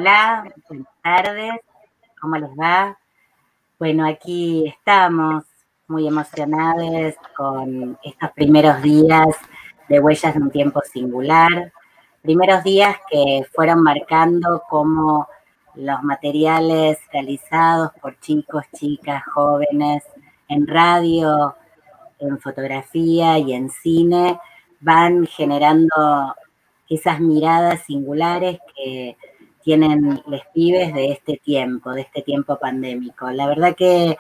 Hola, buenas tardes, ¿cómo les va? Bueno, aquí estamos muy emocionados con estos primeros días de Huellas de un Tiempo Singular, primeros días que fueron marcando cómo los materiales realizados por chicos, chicas, jóvenes, en radio, en fotografía y en cine, van generando esas miradas singulares que tienen los pibes de este tiempo pandémico. La verdad que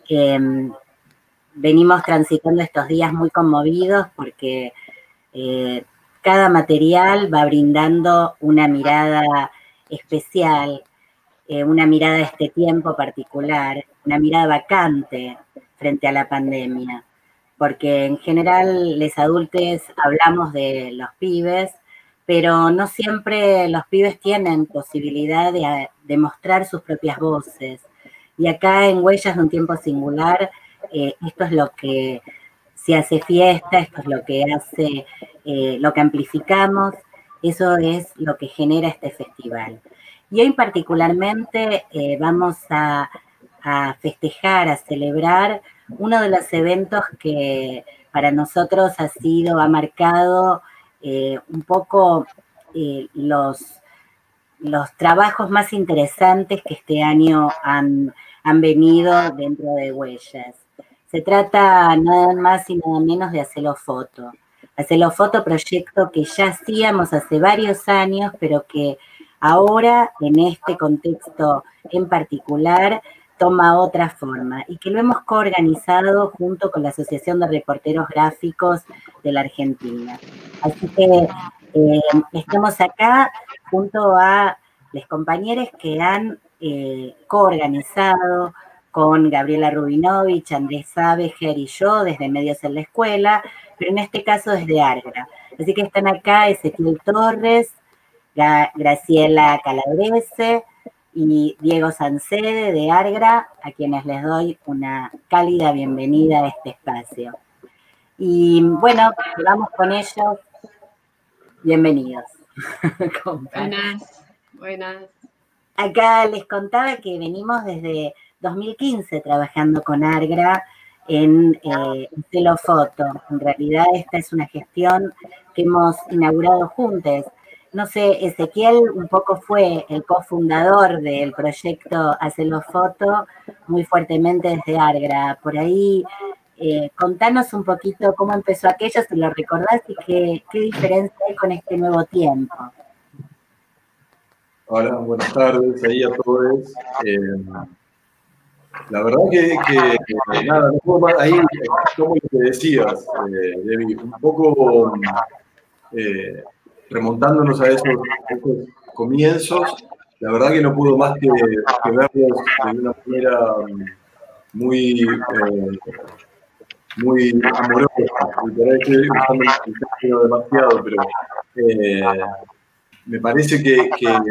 venimos transitando estos días muy conmovidos porque cada material va brindando una mirada especial, una mirada de este tiempo particular, una mirada vacante frente a la pandemia, porque en general los adultos hablamos de los pibes, pero no siempre los pibes tienen posibilidad de mostrar sus propias voces. Y acá en Huellas de un Tiempo Singular, esto es lo que se hace fiesta, esto es lo que hace, lo que amplificamos, eso es lo que genera este festival. Y hoy particularmente vamos a festejar, a celebrar uno de los eventos que para nosotros ha marcado un poco los trabajos más interesantes que este año han venido dentro de Huellas. Se trata nada más y nada menos de Hacelo Foto. Hacelo Foto, proyecto que ya hacíamos hace varios años, pero que ahora, en este contexto en particular, toma otra forma y que lo hemos coorganizado junto con la Asociación de Reporteros Gráficos de la Argentina. Así que estamos acá junto a los compañeros que han coorganizado con Gabriela Rubinovich, Andrés Sabeger y yo desde Medios en la Escuela, pero en este caso desde Argra. Así que están acá Ezequiel Torres, Graciela Calabrese y Diego Sancede de Argra, a quienes les doy una cálida bienvenida a este espacio. Y bueno, vamos con ellos. Bienvenidos. Buenas. Acá les contaba que venimos desde 2015 trabajando con Argra en Hacelo Foto. En realidad esta es una gestión que hemos inaugurado juntos. No sé, Ezequiel un poco fue el cofundador del proyecto Hacelo Foto, muy fuertemente desde Argra. Por ahí, contanos un poquito cómo empezó aquello, si lo recordás, y qué diferencia hay con este nuevo tiempo. Hola, buenas tardes ahí a todos. La verdad que nada, no puedo más, ahí, como lo que decías, Debbie, un poco remontándonos a esos comienzos, la verdad que no puedo más que verlos de una manera muy amorosa. Y por ahí estoy usando el término demasiado, pero me parece que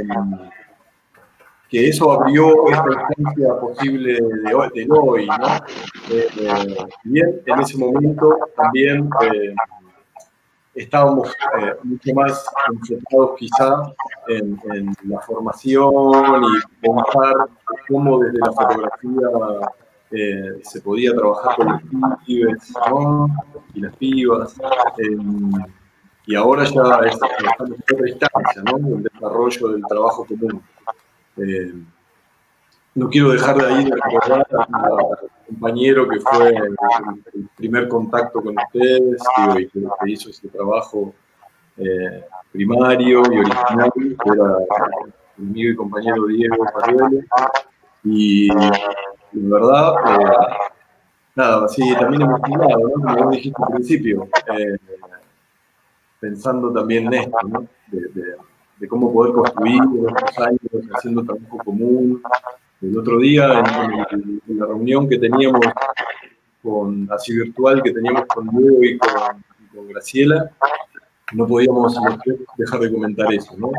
eso abrió esta instancia posible de hoy, ¿no? Bien, en ese momento también estábamos mucho más enfocados quizá en la formación y pensar cómo desde la fotografía se podía trabajar con los pibes, ¿no? Y las pibas. Y ahora ya estamos en otra instancia, ¿no? El desarrollo del trabajo común. No quiero dejar de ahí de recordar al compañero que fue el primer contacto con ustedes, y que hizo ese trabajo primario y original, que era mi amigo y compañero Diego Parrelli. Y en verdad, nada, sí, también emocionado, ¿no? Como vos dijiste al principio, pensando también en esto, ¿no? De cómo poder construir en estos años haciendo trabajo común. El otro día, en la reunión que teníamos así virtual, que teníamos con Diego y con Graciela, no podíamos dejar de comentar eso, ¿no?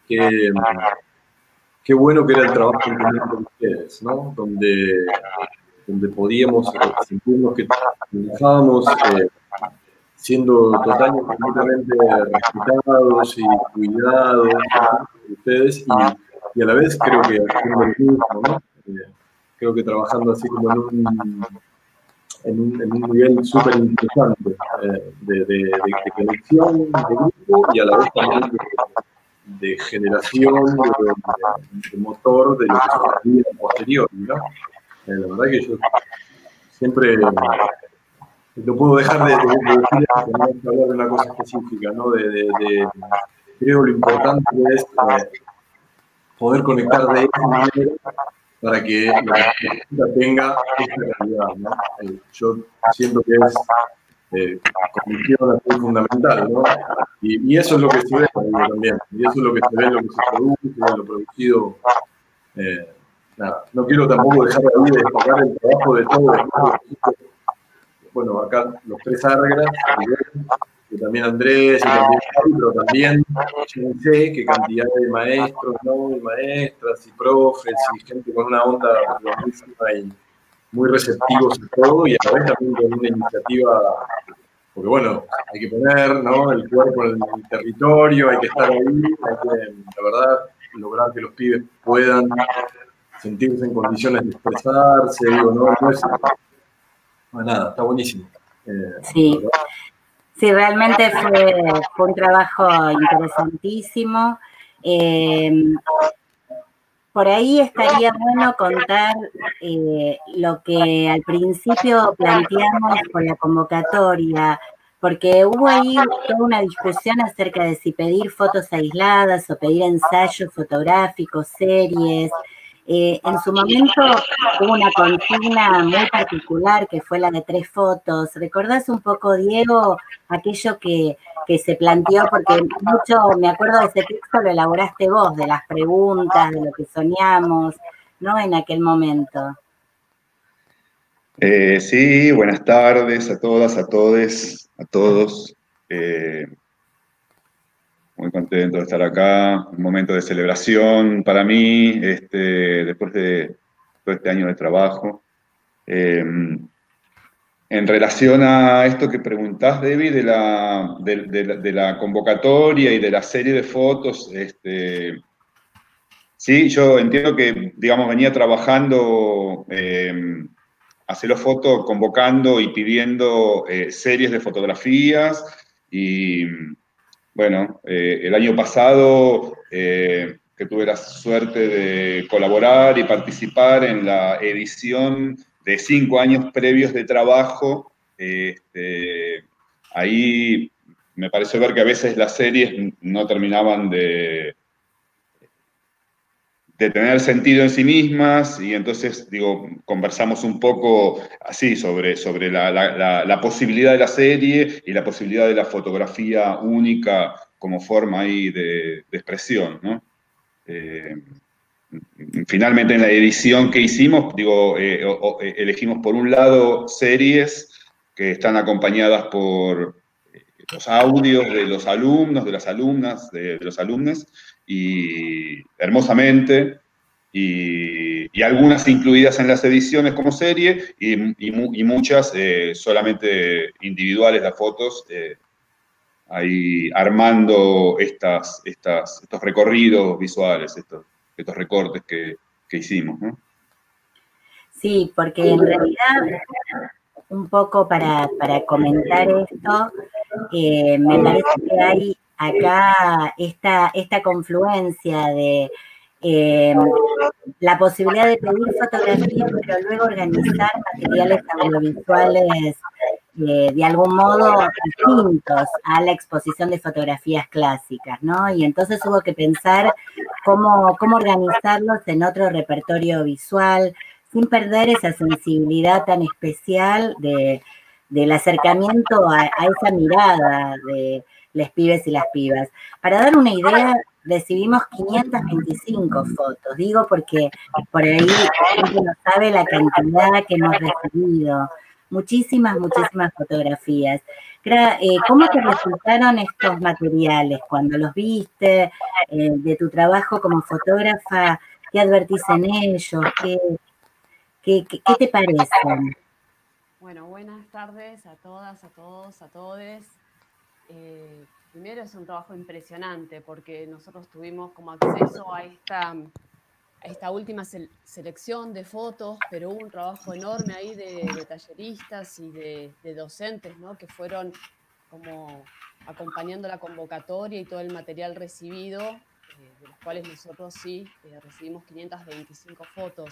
Qué bueno que era el trabajo en común con ustedes, ¿no? Donde podíamos sentirnos que trabajábamos siendo totalmente, completamente respetados y cuidados por ustedes, y a la vez creo que haciendo lo mismo, ¿no? Creo que trabajando así como en un nivel súper interesante de conexión, de grupo y a la vez también de generación de motor de lo que se vive posterior, ¿no? La verdad que yo siempre no puedo dejar de decir esto, no hablar de una cosa específica, ¿no? Creo lo importante es poder conectar de esa manera para que la música tenga esta calidad, ¿no? Yo siento que es condición así fundamental, ¿no? Y eso es lo que se ve también, y eso es lo que se ve en lo que se produce, en lo producido. Nada, no quiero tampoco dejar ahí de destacar el trabajo de todos. Bueno, acá los tres Árgaras, que también Andrés, y también Javi, pero también yo sé que cantidad de maestros, ¿no? Y maestras, y profes, y gente con una onda buenísima y muy receptivos a todo, y a la vez también con una iniciativa, porque bueno, hay que poner, ¿no? El cuerpo en el territorio, hay que estar ahí, hay que, la verdad, lograr que los pibes puedan sentirse en condiciones de expresarse, digo, no es nada, está buenísimo. Sí. Sí, realmente fue un trabajo interesantísimo. Por ahí estaría bueno contar lo que al principio planteamos con la convocatoria, porque hubo ahí toda una discusión acerca de si pedir fotos aisladas o pedir ensayos fotográficos, series. En su momento hubo una consigna muy particular que fue la de 3 fotos. ¿Recordás un poco, Diego, aquello que se planteó? Porque mucho, me acuerdo de ese texto, lo elaboraste vos, de las preguntas, de lo que soñamos, ¿no? En aquel momento. Sí, buenas tardes a todas, a todes, a todos. Muy contento de estar acá, un momento de celebración para mí, después de todo este año de trabajo. En relación a esto que preguntás, Debbie, de la convocatoria y de la serie de fotos, sí, yo entiendo que, digamos, venía trabajando Hacelo Foto, convocando y pidiendo series de fotografías y, bueno, el año pasado que tuve la suerte de colaborar y participar en la edición de 5 años previos de trabajo, ahí me pareció ver que a veces las series no terminaban de tener sentido en sí mismas, y entonces, digo, conversamos un poco así sobre la posibilidad de la serie y la posibilidad de la fotografía única como forma ahí de expresión, ¿no? Finalmente en la edición que hicimos, digo, elegimos por un lado series que están acompañadas por los audios de los alumnos, de las alumnas, de los alumnos, y hermosamente, y algunas incluidas en las ediciones como serie, y muchas solamente individuales, las fotos, ahí armando estos recorridos visuales, estos recortes que hicimos, ¿no? Sí, porque en realidad, un poco para comentar esto, me parece que hay acá esta confluencia de la posibilidad de pedir fotografías, pero luego organizar materiales audiovisuales de algún modo distintos a la exposición de fotografías clásicas, ¿no? Y entonces hubo que pensar cómo organizarlos en otro repertorio visual, sin perder esa sensibilidad tan especial del acercamiento a esa mirada de les pibes y las pibas. Para dar una idea, recibimos 525 fotos, digo porque por ahí la gente no sabe la cantidad que hemos recibido. Muchísimas fotografías. ¿Cómo te resultaron estos materiales cuando los viste, de tu trabajo como fotógrafa? ¿Qué advertís en ellos? ¿Qué te parecen? Bueno, buenas tardes a todas, a todos, a todes. primero es un trabajo impresionante porque nosotros tuvimos como acceso a esta última selección de fotos, pero hubo un trabajo enorme ahí de talleristas y de docentes, ¿no? Que fueron como acompañando la convocatoria y todo el material recibido, de los cuales nosotros sí recibimos 525 fotos.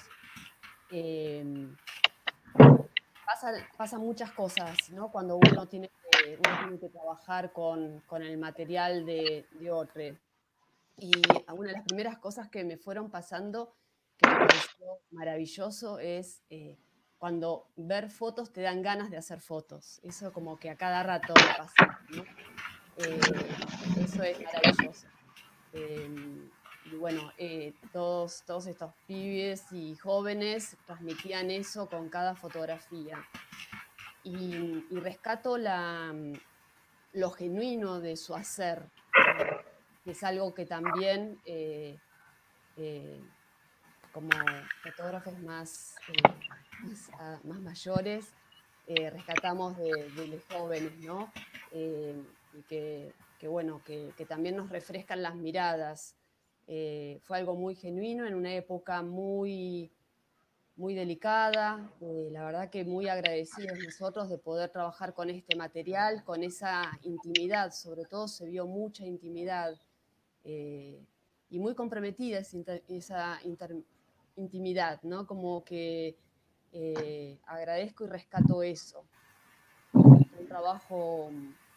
Pasan muchas cosas, ¿no? Cuando uno tiene que trabajar con el material de otro. Y una de las primeras cosas que me fueron pasando, que me pareció maravilloso, es cuando ver fotos te dan ganas de hacer fotos. Eso como que a cada rato me pasa, ¿no? Eso es maravilloso. Y bueno, todos estos pibes y jóvenes transmitían eso con cada fotografía. Y rescato lo genuino de su hacer, que es algo que también como fotógrafos más mayores rescatamos de los jóvenes, ¿no? Y que bueno, que también nos refrescan las miradas. Fue algo muy genuino en una época muy, muy delicada, la verdad que muy agradecidos nosotros de poder trabajar con este material, con esa intimidad, sobre todo se vio mucha intimidad y muy comprometida esa intimidad, ¿no? Como que agradezco y rescato eso. Un trabajo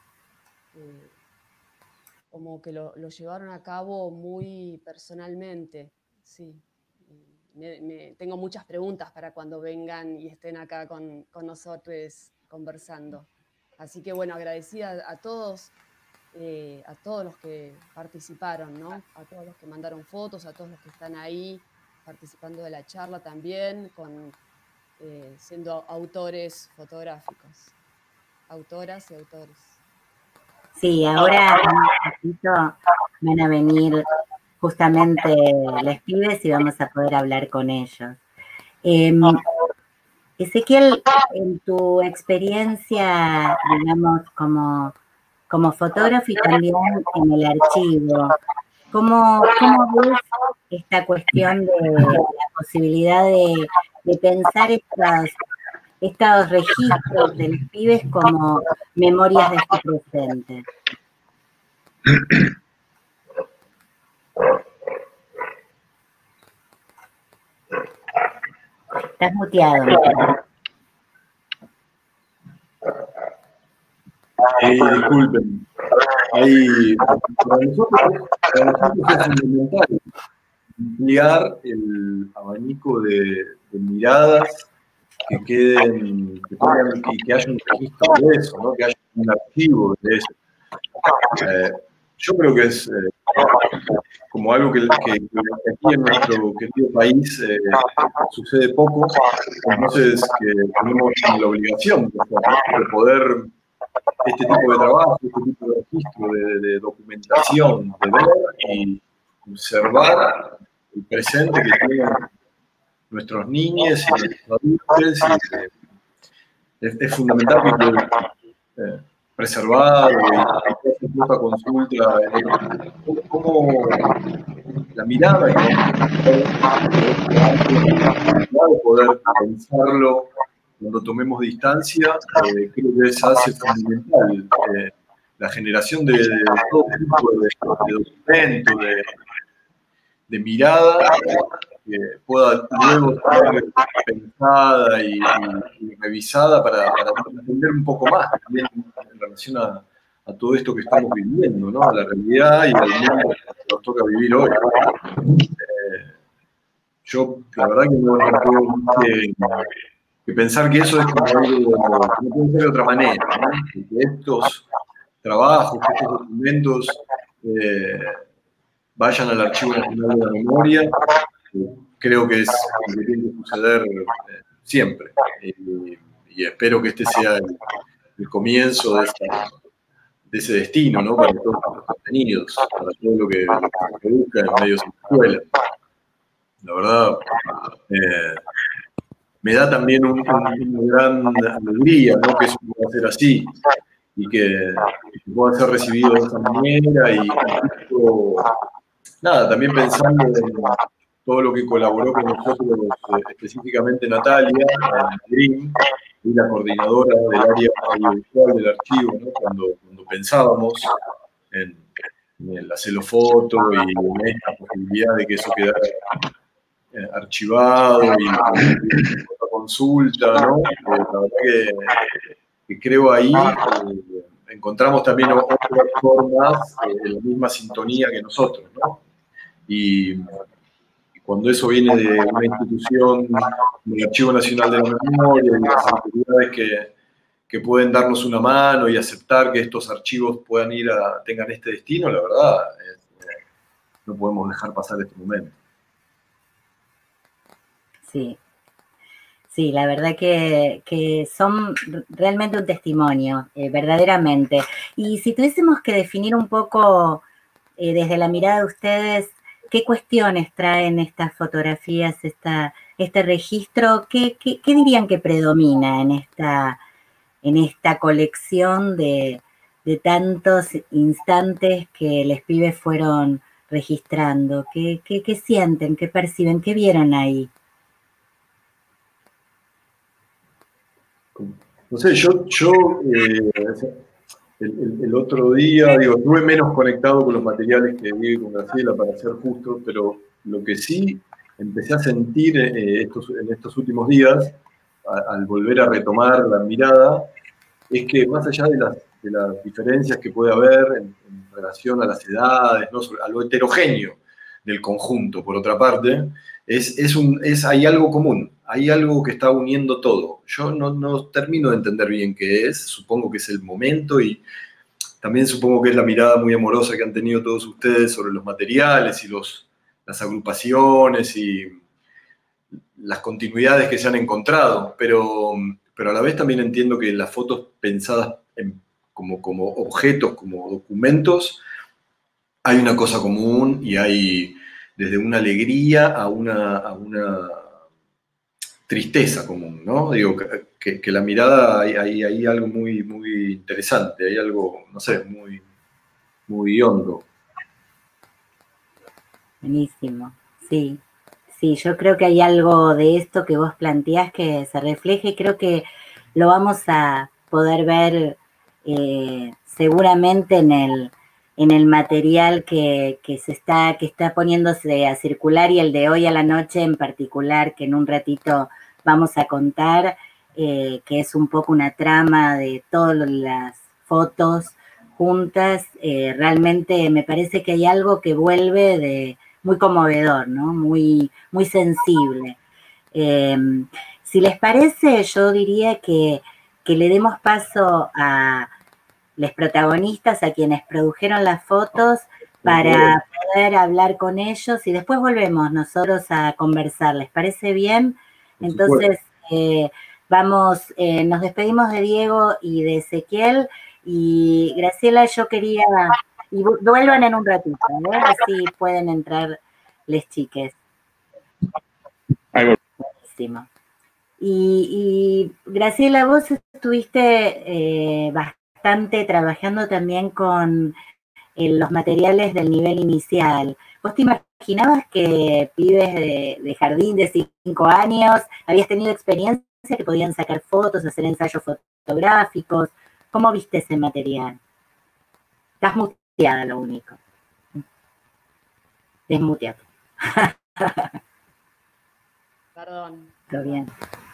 como que lo llevaron a cabo muy personalmente, sí. Tengo muchas preguntas para cuando vengan y estén acá con nosotros conversando. Así que bueno, agradecida a todos los que participaron, ¿no? A todos los que mandaron fotos, a todos los que están ahí participando de la charla también, siendo autores fotográficos, autoras y autores. Sí, ahora en un ratito van a venir justamente los pibes y vamos a poder hablar con ellos. Ezequiel, en tu experiencia, digamos, como fotógrafo y también en el archivo, ¿cómo ves esta cuestión de la posibilidad de pensar estos registros de los pibes como memorias de su presente? Estás muteado. Disculpen. Para nosotros es fundamental ampliar el abanico de miradas que queden, que haya un registro de eso, ¿no? Que haya un archivo de eso. Yo creo que es como algo que aquí en nuestro querido país sucede poco, entonces que tenemos la obligación de poder este tipo de trabajo, este tipo de registro, de documentación, de ver y observar el presente que tienen nuestros niños y nuestros adultos. Es fundamental que preservar y esta consulta cómo la mirada de poder pensarlo cuando tomemos distancia, creo que eso hace fundamental la generación de todo tipo de documentos, de mirada que pueda luego ser pensada y revisada para entender un poco más también en relación a todo esto que estamos viviendo, ¿no? A la realidad y al mundo que nos toca vivir hoy. Yo, la verdad que no puedo que pensar que eso es como algo que no puede ser de otra manera, ¿no? Que estos trabajos, que estos documentos vayan al Archivo Nacional de la Memoria, creo que es lo que tiene que suceder siempre. Y espero que este sea el comienzo de ese destino, ¿no? Para todos los contenidos, para todo lo que se produzca en medios de escuela. La verdad, me da también una gran alegría, ¿no? Que eso pueda ser así y que pueda ser recibido de esa manera y nada, también pensando en todo lo que colaboró con nosotros, específicamente Natalia Green, y la coordinadora del área audiovisual del archivo, ¿no? Cuando pensábamos en el hacerlo foto y en esta posibilidad de que eso quedara archivado y otra consulta, ¿no? La verdad que creo ahí encontramos también otras formas en la misma sintonía que nosotros, ¿no? Y cuando eso viene de una institución como el Archivo Nacional de la Memoria y las autoridades que pueden darnos una mano y aceptar que estos archivos puedan tengan este destino, la verdad, no podemos dejar pasar este momento. Sí, sí, la verdad que son realmente un testimonio, verdaderamente. Y si tuviésemos que definir un poco desde la mirada de ustedes, ¿qué cuestiones traen estas fotografías, este registro? ¿Qué dirían que predomina en esta colección de tantos instantes que los pibes fueron registrando? ¿Qué sienten? ¿Qué perciben? ¿Qué vieron ahí? No sé, el otro día, estuve menos conectado con los materiales que vi con Graciela, para ser justo, pero lo que sí empecé a sentir en estos últimos días, al volver a retomar la mirada, es que más allá de las diferencias que puede haber en relación a las edades, ¿no? A lo heterogéneo del conjunto, por otra parte, hay algo común, hay algo que está uniendo todo. Yo no termino de entender bien qué es, supongo que es el momento y también supongo que es la mirada muy amorosa que han tenido todos ustedes sobre los materiales y las agrupaciones y las continuidades que se han encontrado, pero a la vez también entiendo que las fotos pensadas como objetos, como documentos, hay una cosa común y hay desde una alegría a una tristeza común, ¿no? Digo, que la mirada hay algo muy, muy interesante, hay algo, no sé, muy, muy hondo. Buenísimo, sí. Sí, yo creo que hay algo de esto que vos planteás que se refleja y creo que lo vamos a poder ver seguramente en el material que está poniéndose a circular y el de hoy a la noche en particular, que en un ratito vamos a contar, que es un poco una trama de todas las fotos juntas. Realmente me parece que hay algo que vuelve muy conmovedor, ¿no? Muy, muy sensible. Si les parece, yo diría que le demos paso a los protagonistas, a quienes produjeron las fotos, para poder hablar con ellos y después volvemos nosotros a conversar. ¿Les parece bien? Entonces, nos despedimos de Diego y de Ezequiel. Y Graciela, yo quería... Y vuelvan en un ratito, así pueden entrar les chiques. Buenísimo. Y Graciela, vos estuviste bastante trabajando también con los materiales del nivel inicial. ¿Vos te imaginabas que pibes de jardín de 5 años habías tenido experiencia que podían sacar fotos, hacer ensayos fotográficos? ¿Cómo viste ese material? Estás muteada, lo único. Desmuteado. Perdón. Todo bien.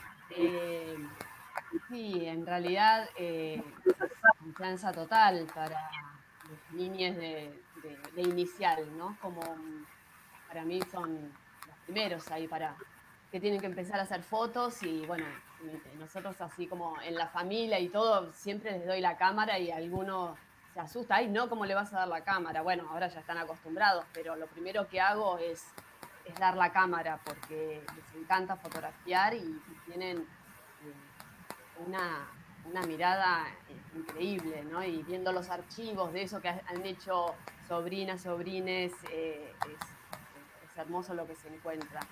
Sí, en realidad confianza total para los niños de inicial, ¿no? Como para mí son los primeros ahí que tienen que empezar a hacer fotos y bueno, nosotros así como en la familia y todo, siempre les doy la cámara y alguno se asusta, ay, no, ¿cómo le vas a dar la cámara? Bueno, ahora ya están acostumbrados, pero lo primero que hago es dar la cámara porque les encanta fotografiar y tienen una mirada increíble, ¿no? Y viendo los archivos de eso que han hecho sobrinas, sobrines, es hermoso lo que se encuentra.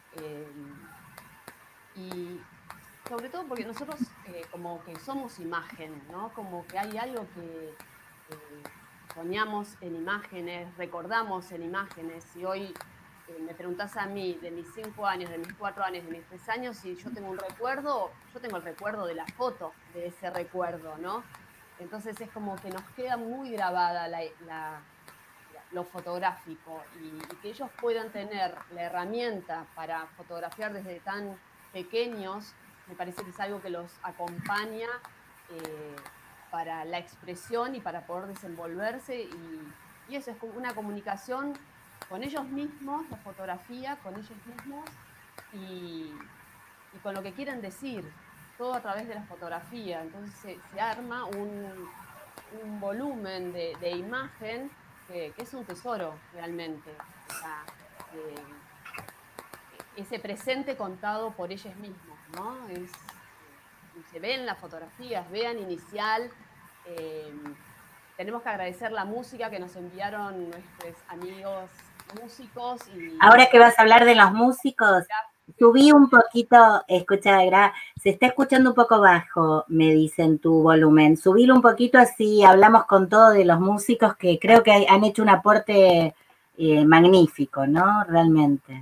Y sobre todo porque nosotros como que somos imagen, ¿no? Como que hay algo que soñamos en imágenes, recordamos en imágenes. Y hoy me preguntás a mí, de mis 5 años, de mis 4 años, de mis 3 años, si yo tengo un recuerdo, yo tengo el recuerdo de la foto, de ese recuerdo, ¿no? Entonces es como que nos queda muy grabada lo fotográfico y que ellos puedan tener la herramienta para fotografiar desde tan pequeños, me parece que es algo que los acompaña para la expresión y para poder desenvolverse y eso es como una comunicación con ellos mismos, la fotografía con ellos mismos y con lo que quieren decir, todo a través de la fotografía. Entonces se arma un volumen de imagen que es un tesoro realmente. O sea, ese presente contado por ellos mismos, ¿no? Se ven las fotografías, vean Inicial. Tenemos que agradecer la música que nos enviaron nuestros amigos músicos. Ahora que vas a hablar de los músicos, subí un poquito, escucha, se está escuchando un poco bajo, me dicen tu volumen. Subílo un poquito así hablamos con todo de los músicos que creo que han hecho un aporte magnífico, ¿no? Realmente.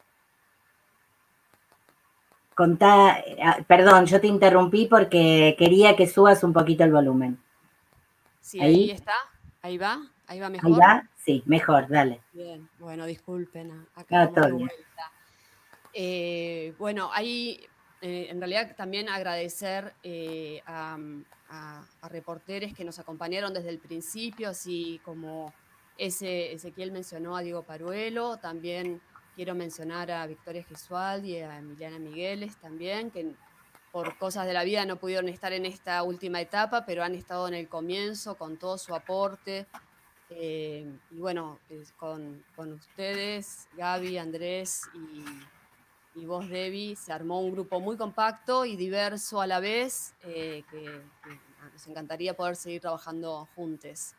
Contá, perdón, yo te interrumpí porque quería que subas un poquito el volumen. Sí, ahí está, ahí va mejor. ¿Ahí va? Sí, mejor, dale. Bien, bueno, disculpen, acá estamos de vuelta. Bueno, ahí en realidad también agradecer a reporteros que nos acompañaron desde el principio, así como Ezequiel mencionó a Diego Paruelo, también quiero mencionar a Victoria Gesualdi y a Emiliana Migueles también, que por cosas de la vida no pudieron estar en esta última etapa, pero han estado en el comienzo con todo su aporte. Y bueno, con ustedes, Gaby, Andrés y vos, Debbie, se armó un grupo muy compacto y diverso a la vez, que nos encantaría poder seguir trabajando juntos.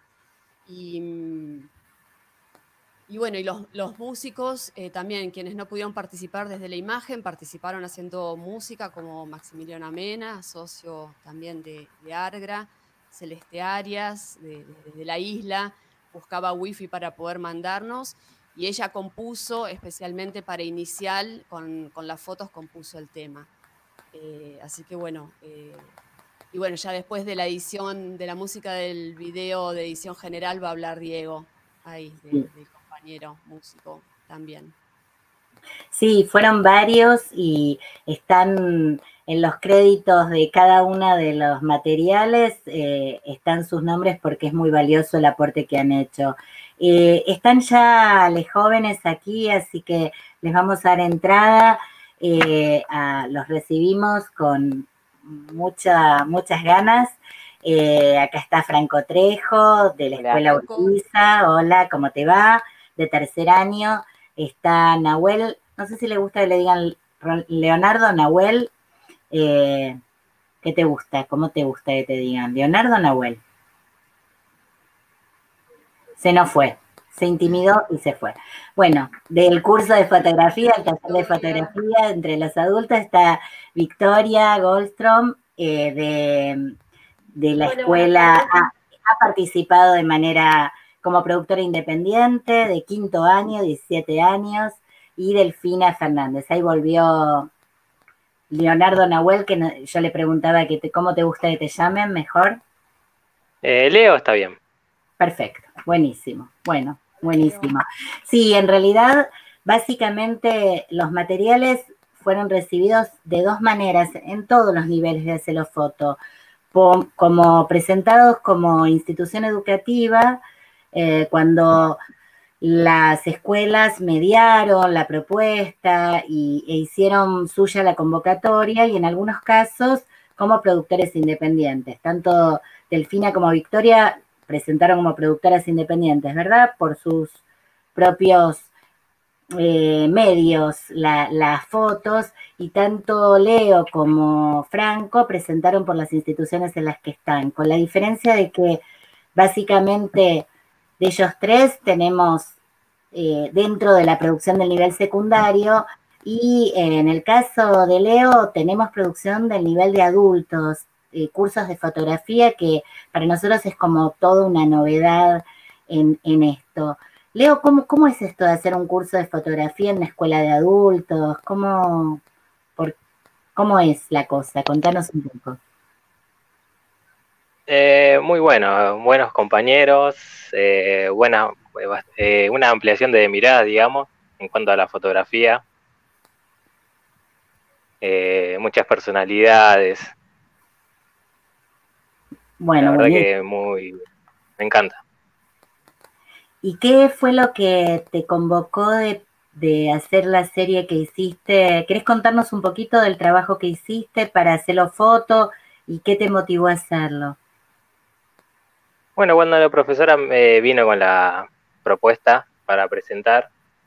Y bueno, y los músicos también, quienes no pudieron participar desde la imagen, participaron haciendo música, como Maximiliano Amena, socio también de Argra, Celeste Arias, de la isla, buscaba wifi para poder mandarnos, y ella compuso especialmente para Inicial, con las fotos compuso el tema. Así que bueno, y bueno, ya después de la edición de la música del video de edición general va a hablar Diego, ahí, del compañero músico también. Sí, fueron varios y están en los créditos de cada uno de los materiales, están sus nombres porque es muy valioso el aporte que han hecho. Están ya los jóvenes aquí, así que les vamos a dar entrada. Los recibimos con muchas ganas. Acá está Franco Trejo, de la Escuela Urquiza. Hola, ¿cómo te va? De tercer año. Está Nahuel, no sé si le gusta que le digan Leonardo, Nahuel. ¿Qué te gusta? ¿Cómo te gusta que te digan? ¿Leonardo o Nahuel? Se nos fue, se intimidó y se fue. Bueno, del curso de fotografía, el taller de fotografía entre los adultos, está Victoria Goldstrom, de la escuela, ha participado de manera como productora independiente, de quinto año, 17 años, y Delfina Fernández. Ahí volvió Leonardo Nahuel, que yo le preguntaba cómo te gusta que te llamen mejor. Leo está bien. Perfecto, buenísimo. Bueno, buenísimo. Sí, en realidad, básicamente los materiales fueron recibidos de dos maneras en todos los niveles de Celofoto, como presentados como institución educativa, cuando las escuelas mediaron la propuesta e hicieron suya la convocatoria, y en algunos casos como productores independientes. Tanto Delfina como Victoria presentaron como productoras independientes, ¿verdad? Por sus propios medios, las fotos, y tanto Leo como Franco presentaron por las instituciones en las que están, con la diferencia de que básicamente de ellos tres tenemos dentro de la producción del nivel secundario, y en el caso de Leo tenemos producción del nivel de adultos. cursos de fotografía que para nosotros es como toda una novedad en esto. Leo, ¿cómo es esto de hacer un curso de fotografía en una escuela de adultos? ¿Cómo es la cosa? Contanos un poco. Muy bueno, buenos compañeros, una ampliación de mirada, digamos, en cuanto a la fotografía, muchas personalidades, Bueno, la verdad buenísimo. que me encanta. ¿Y qué fue lo que te convocó de hacer la serie que hiciste? ¿Querés contarnos un poquito del trabajo que hiciste para hacerlo foto y qué te motivó a hacerlo? Bueno, cuando la profesora vino con la propuesta para presentar,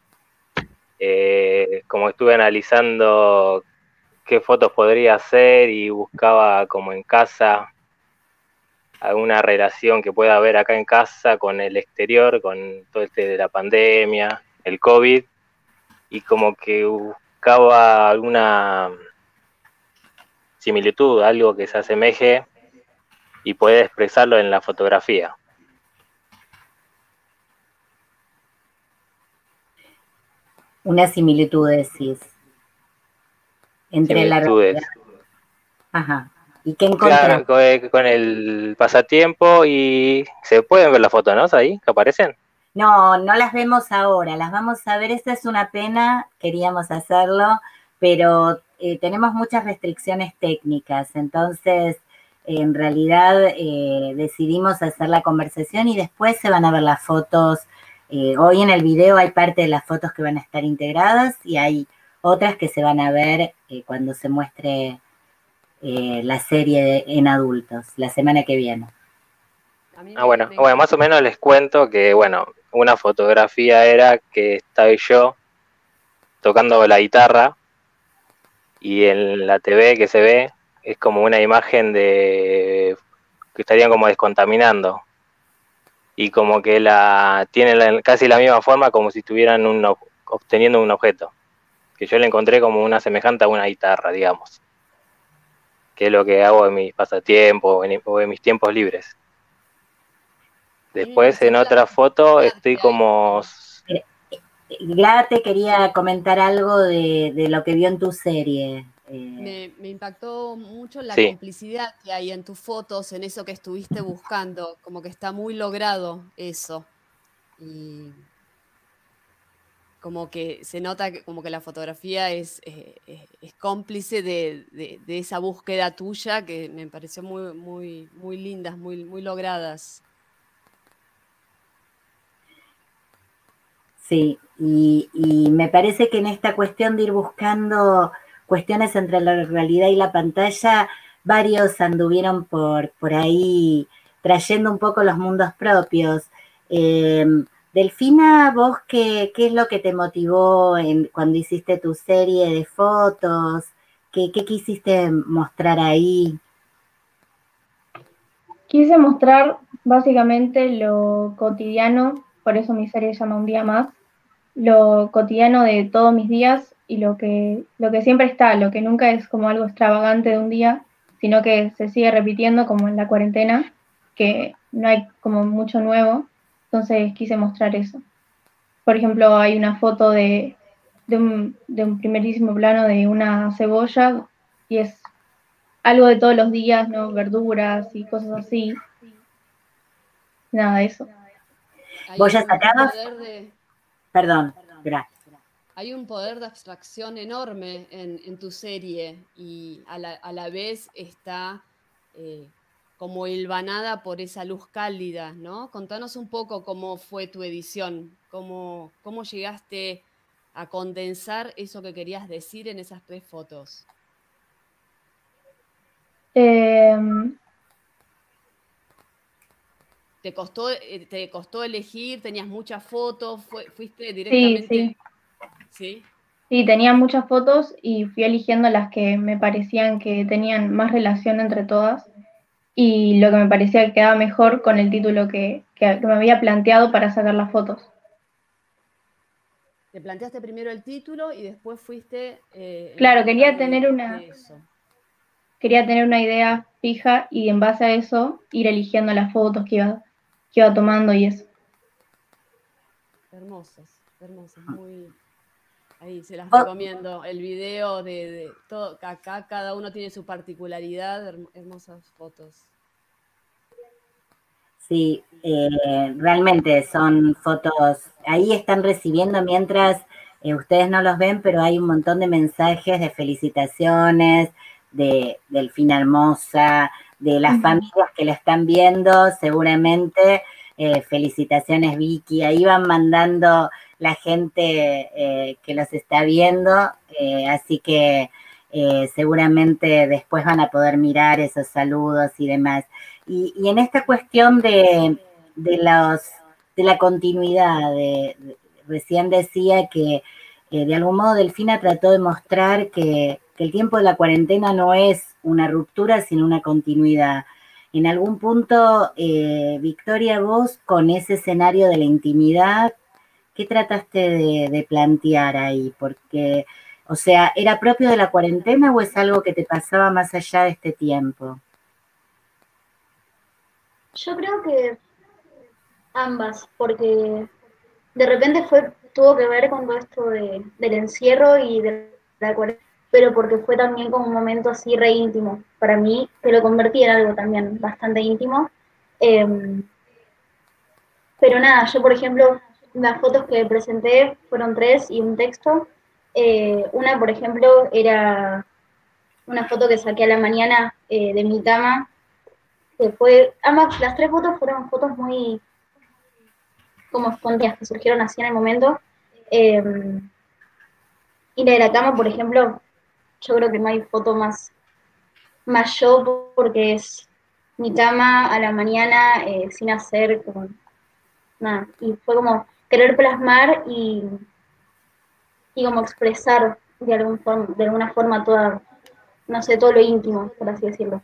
como estuve analizando qué fotos podría hacer y buscaba como en casa alguna relación que pueda haber acá en casa con el exterior, con todo este de la pandemia, el COVID, y como que buscaba alguna similitud, algo que se asemeje y pueda expresarlo en la fotografía. Una similitud, decís, entre la realidad. Similitudes. Ajá. ¿Y qué Claro, encontraste? con el pasatiempo y se pueden ver las fotos, ¿no? Ahí que aparecen. No, no las vemos ahora, las vamos a ver. Esta es una pena, queríamos hacerlo, pero tenemos muchas restricciones técnicas, entonces en realidad decidimos hacer la conversación y después se van a ver las fotos. Hoy en el video hay parte de las fotos que van a estar integradas y hay otras que se van a ver cuando se muestre la serie en adultos, la semana que viene. Bueno, más o menos les cuento que, bueno, una fotografía era que estaba yo tocando la guitarra y en la TV que se ve es como una imagen de que estarían como descontaminando y como que tienen casi la misma forma como si estuvieran obteniendo un objeto, que yo le encontré como una semejante a una guitarra, digamos, que es lo que hago en mis pasatiempos o en mis tiempos libres. Después en otra foto estoy como... Glada te quería comentar algo de lo que vio en tu serie. Me impactó mucho la Sí. complicidad que hay en tus fotos, en eso que estuviste buscando, como que está muy logrado eso. Y como que se nota que, como que la fotografía es cómplice de esa búsqueda tuya que me pareció muy lindas, muy logradas. Sí, y me parece que en esta cuestión de ir buscando cuestiones entre la realidad y la pantalla, varios anduvieron por ahí trayendo un poco los mundos propios. Eh, Delfina, ¿vos qué es lo que te motivó cuando hiciste tu serie de fotos? ¿Qué quisiste mostrar ahí? Quise mostrar básicamente lo cotidiano, por eso mi serie se llama Un Día Más, lo cotidiano de todos mis días y lo que siempre está, lo que nunca es como algo extravagante de un día, sino que se sigue repitiendo como en la cuarentena, que no hay como mucho nuevo, entonces quise mostrar eso. Por ejemplo, hay una foto de un primerísimo plano de una cebolla y es algo de todos los días, ¿no? Verduras y cosas así. Nada de eso. ¿Vos ya sacabas? Perdón, gracias. Hay un poder de abstracción enorme en tu serie y a la vez está como hilvanada por esa luz cálida, ¿no? Contanos un poco cómo fue tu edición, cómo llegaste a condensar eso que querías decir en esas 3 fotos. ¿Te costó elegir? ¿Tenías muchas fotos? ¿Fuiste directamente? Sí. Sí, tenía muchas fotos y fui eligiendo las que me parecían que tenían más relación entre todas y lo que me parecía que quedaba mejor con el título que me había planteado para sacar las fotos. Te planteaste primero el título y después fuiste... Claro, quería tener quería tener una idea fija y en base a eso ir eligiendo las fotos que iba tomando y eso. Hermosos, muy... Ahí se las recomiendo. El video de todo, acá cada uno tiene su particularidad, hermosas fotos. Sí, realmente son fotos, ahí están recibiendo mientras ustedes no los ven, pero hay un montón de mensajes de felicitaciones, de Delfina Hermosa, de las familias que la están viendo, seguramente felicitaciones Vicky, ahí van mandando la gente que los está viendo, así que seguramente después van a poder mirar esos saludos y demás. Y en esta cuestión de la continuidad, recién decía que de algún modo Delfina trató de mostrar que el tiempo de la cuarentena no es una ruptura, sino una continuidad. En algún punto, Victoria, vos con ese escenario de la intimidad, ¿qué trataste de plantear ahí? Porque, o sea, ¿era propio de la cuarentena o es algo que te pasaba más allá de este tiempo? Yo creo que ambas, porque de repente tuvo que ver con todo esto del encierro y de la cuarentena, pero porque fue también como un momento así re íntimo para mí, que lo convertí en algo también bastante íntimo. Pero nada, yo por ejemplo, las fotos que presenté fueron 3 y un texto. Una, por ejemplo, era una foto que saqué a la mañana de mi cama, que fue, ambas, las 3 fotos fueron fotos muy como espontáneas, que surgieron así en el momento. Y la de la cama, por ejemplo, yo creo que no hay foto más yo, porque es mi cama a la mañana sin hacer como nada. Y fue como querer plasmar y como expresar de alguna forma toda, no sé, todo lo íntimo, por así decirlo.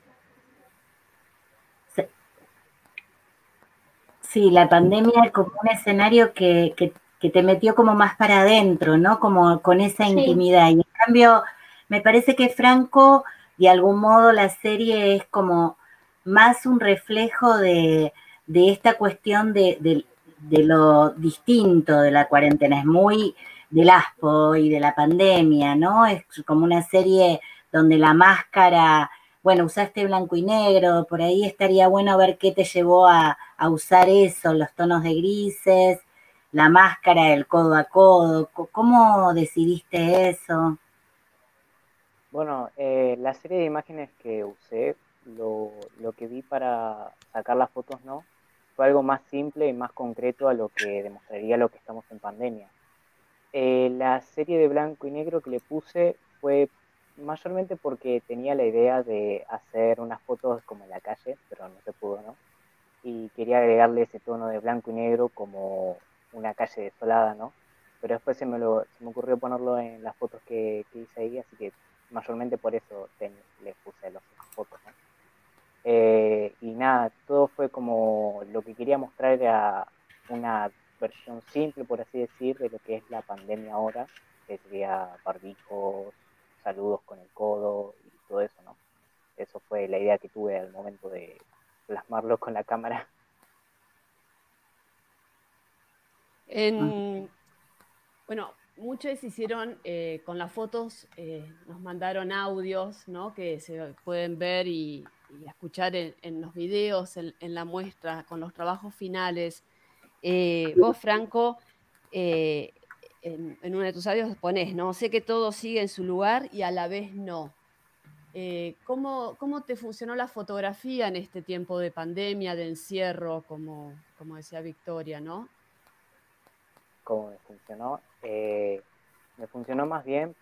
Sí, la pandemia es como un escenario que te metió como más para adentro, ¿no? Como con esa intimidad. Y en cambio, me parece que Franco, de algún modo, la serie es como más un reflejo de esta cuestión de lo distinto de la cuarentena. Es muy del aspo y de la pandemia, ¿no? Es como una serie donde la máscara, bueno, usaste blanco y negro, por ahí estaría bueno ver qué te llevó a usar eso, los tonos de grises, la máscara, el codo a codo. ¿Cómo decidiste eso? Bueno, la serie de imágenes que usé, lo que vi para sacar las fotos, ¿no? Fue algo más simple y más concreto a lo que demostraría lo que estamos en pandemia. La serie de blanco y negro que le puse fue mayormente porque tenía la idea de hacer unas fotos como en la calle, pero no se pudo, ¿no? Y quería agregarle ese tono de blanco y negro como una calle desolada, ¿no? Pero después se me ocurrió ponerlo en las fotos que hice ahí, así que mayormente por eso le puse las fotos, ¿no? Y nada, todo fue como lo que quería mostrar era una versión simple, por así decir, de lo que es la pandemia ahora, que sería barbijos, saludos con el codo y todo eso, ¿no? Eso fue la idea que tuve al momento de plasmarlo con la cámara. Bueno, muchos hicieron con las fotos, nos mandaron audios, ¿no? Que se pueden ver y escuchar en los videos, en la muestra, con los trabajos finales. Vos, Franco, en uno de tus audios ponés, ¿no? Sé que todo sigue en su lugar y a la vez no. ¿Cómo te funcionó la fotografía en este tiempo de pandemia, de encierro, como decía Victoria, ¿no? ¿Cómo me funcionó? Me funcionó más bien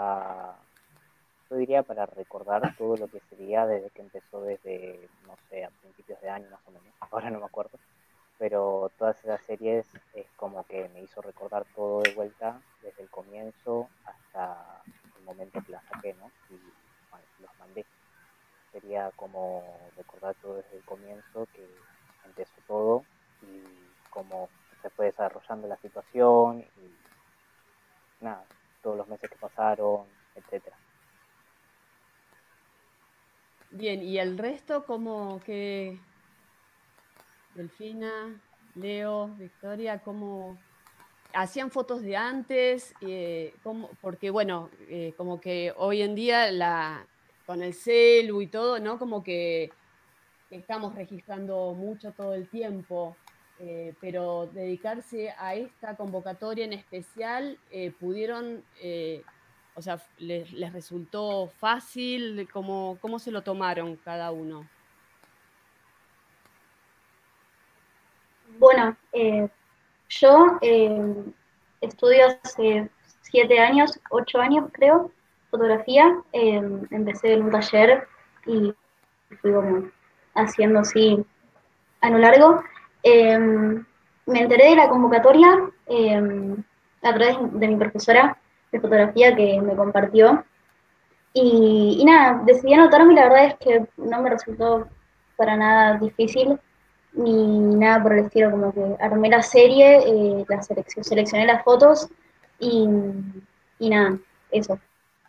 yo diría para recordar todo lo que sería desde que empezó desde, no sé, a principios de año más o menos, ahora no me acuerdo, pero todas esas series es como que me hizo recordar todo de vuelta desde el comienzo hasta el momento que la saqué, ¿no? Y bueno, los mandé. Sería como recordar todo desde el comienzo, que empezó todo y cómo se fue desarrollando la situación y nada, todos los meses que pasaron, etcétera. Bien, ¿y el resto cómo que Delfina, Leo, Victoria, cómo hacían fotos de antes? Porque bueno, como que hoy en día con el celu y todo, ¿no? Como que estamos registrando mucho todo el tiempo, pero dedicarse a esta convocatoria en especial, pudieron, o sea, les resultó fácil. ¿Cómo se lo tomaron cada uno? Bueno, yo estudio hace 7 años, 8 años creo, fotografía. Empecé en un taller y fui como haciendo así a lo largo. Me enteré de la convocatoria a través de mi profesora de fotografía que me compartió. Y nada, decidí anotarme y la verdad es que no me resultó para nada difícil ni nada por el estilo, como que armé la serie, seleccioné las fotos y, y nada, eso.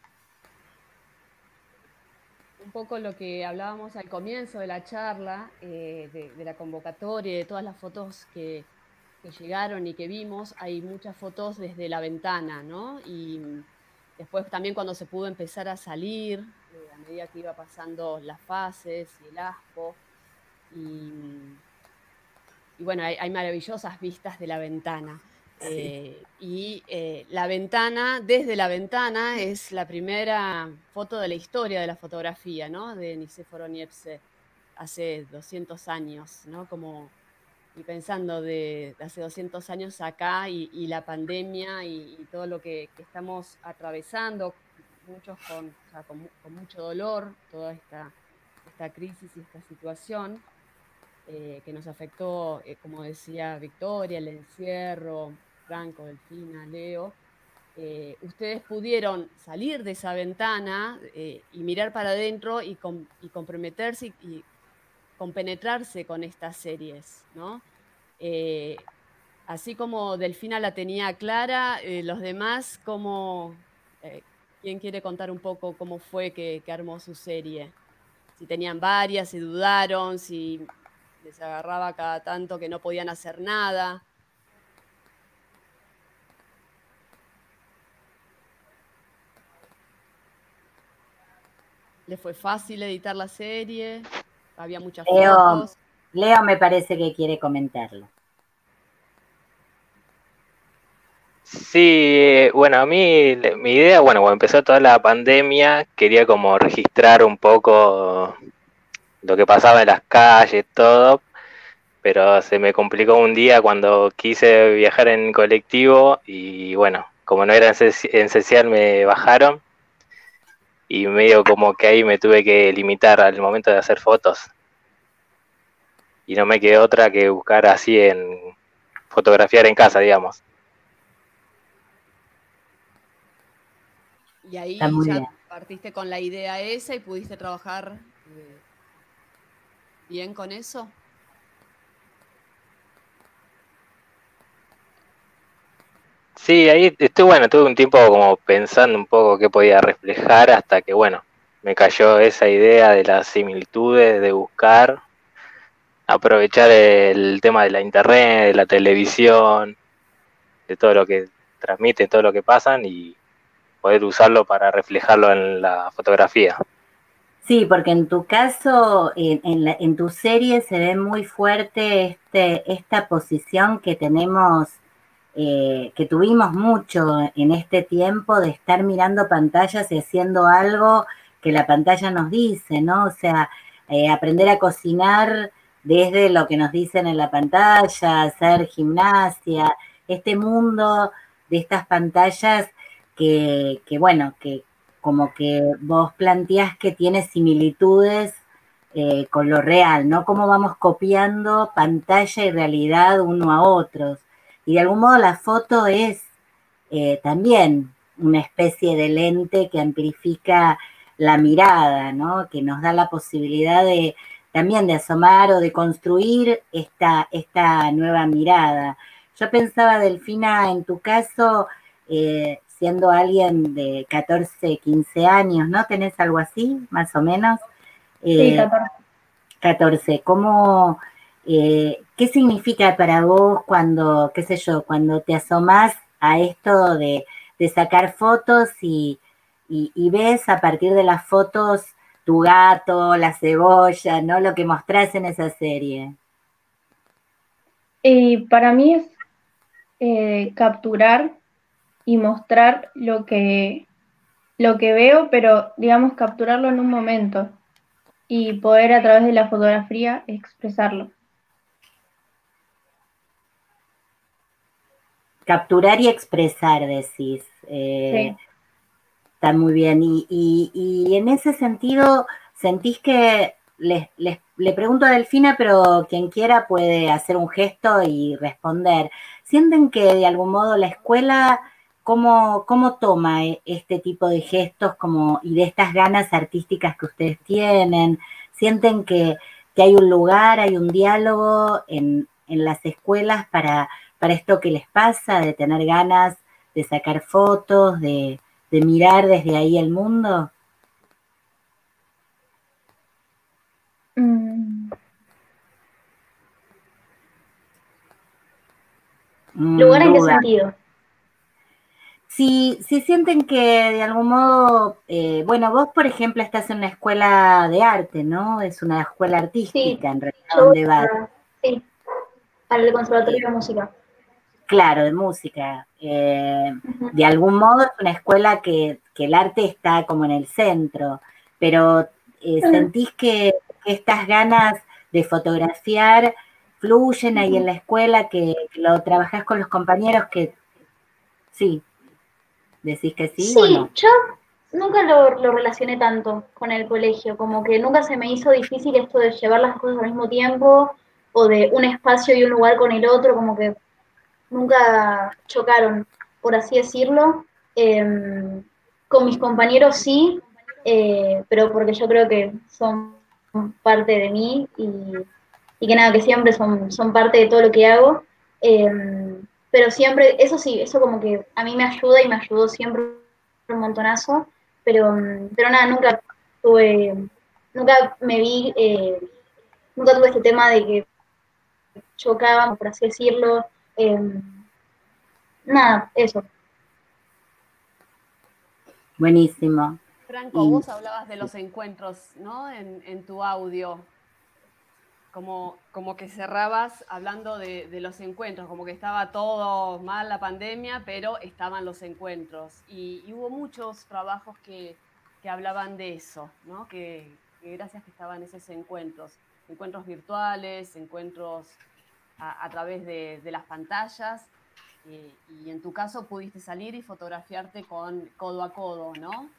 Un poco lo que hablábamos al comienzo de la charla, de la convocatoria, de todas las fotos que llegaron y que vimos. Hay muchas fotos desde la ventana, ¿no? Y después también cuando se pudo empezar a salir, a medida que iba pasando las fases y el aspo. Y bueno, hay maravillosas vistas de la ventana. Sí. La ventana, desde la ventana, es la primera foto de la historia de la fotografía, ¿no? De Nicéforo Niepce, hace 200 años, ¿no? Y pensando de hace 200 años acá y la pandemia y todo lo que estamos atravesando, muchos con mucho dolor, toda esta crisis y esta situación. Que nos afectó, como decía Victoria, el encierro, Franco, Delfina, Leo. Ustedes pudieron salir de esa ventana y mirar para adentro y comprometerse y compenetrarse con estas series, ¿no? Así como Delfina la tenía clara, los demás, ¿quién quiere contar un poco cómo fue que armó su serie? Si tenían varias, si dudaron, si les agarraba cada tanto que no podían hacer nada. ¿Les fue fácil editar la serie? Había muchas fotos. Leo me parece que quiere comentarlo. Sí, bueno, a mí mi idea, bueno, cuando empezó toda la pandemia, quería como registrar un poco lo que pasaba en las calles, todo, pero se me complicó un día cuando quise viajar en colectivo y bueno, como no era esencial me bajaron y medio como que ahí me tuve que limitar al momento de hacer fotos y no me quedó otra que buscar así en fotografiar en casa, digamos. Y ahí Está muy ya bien. partiste con la idea esa y pudiste trabajar bien con eso. Sí, ahí tuve un tiempo como pensando un poco qué podía reflejar hasta que, bueno, me cayó esa idea de las similitudes, de buscar, aprovechar el tema de la internet, de la televisión, de todo lo que transmite, todo lo que pasan y poder usarlo para reflejarlo en la fotografía. Sí, porque en tu caso, en tu serie se ve muy fuerte esta posición que tenemos, que tuvimos mucho en este tiempo de estar mirando pantallas y haciendo algo que la pantalla nos dice, ¿no? O sea, aprender a cocinar desde lo que nos dicen en la pantalla, hacer gimnasia, este mundo de estas pantallas bueno, que como que vos planteás que tiene similitudes con lo real, ¿no? Cómo vamos copiando pantalla y realidad uno a otros. Y de algún modo la foto es también una especie de lente que amplifica la mirada, ¿no? Que nos da la posibilidad también de asomar o de construir esta nueva mirada. Yo pensaba, Delfina, en tu caso, siendo alguien de 14, 15 años, ¿no? ¿Tenés algo así, más o menos? Sí, 14. 14. ¿Qué significa para vos cuando, qué sé yo, cuando te asomás a esto de sacar fotos y ves a partir de las fotos tu gato, la cebolla, ¿no? Lo que mostrás en esa serie. Y para mí es capturar y mostrar lo que veo, pero digamos capturarlo en un momento y poder a través de la fotografía expresarlo. Capturar y expresar, decís. Sí. Está muy bien. Y en ese sentido, ¿sentís que, le pregunto a Delfina, pero quien quiera puede hacer un gesto y responder? ¿Sienten que de algún modo la escuela, cómo toma este tipo de gestos y de estas ganas artísticas que ustedes tienen? ¿Sienten que hay un lugar, hay un diálogo en las escuelas para esto que les pasa, de tener ganas de sacar fotos, de mirar desde ahí el mundo? ¿Lugar en qué Duda. sentido? Si sienten que de algún modo, bueno, vos por ejemplo estás en una escuela de arte, ¿no? Es una escuela Sí, artística en realidad yo donde vas. sí, al Eh, Conservatorio de Música. claro, de música. Ujú. De algún modo es una escuela que el arte está como en el centro, pero ¿sentís que estas ganas de fotografiar fluyen ahí en la escuela, que lo trabajás con los compañeros, que sí, decís que sí o Sí, no? yo nunca lo relacioné tanto con el colegio, como que nunca se me hizo difícil esto de llevar las cosas al mismo tiempo o de un espacio y un lugar con el otro, como que nunca chocaron, por así decirlo. Con mis compañeros sí, pero porque yo creo que son parte de mí y que nada, que siempre son parte de todo lo que hago. Pero siempre, eso sí, eso como que a mí me ayuda y me ayudó siempre un montonazo, pero nada, nunca me vi, nunca tuve este tema de que chocaban, por así decirlo. Eh, Nada, eso. Buenísimo. Franco, Y vos hablabas de los encuentros, ¿no? En tu audio. Como que cerrabas hablando de los encuentros, como que estaba todo mal la pandemia, pero estaban los encuentros. Y hubo muchos trabajos que hablaban de eso, ¿no? Que gracias que estaban esos encuentros virtuales, encuentros a través de las pantallas. Y en tu caso pudiste salir y fotografiarte con codo a codo, ¿no?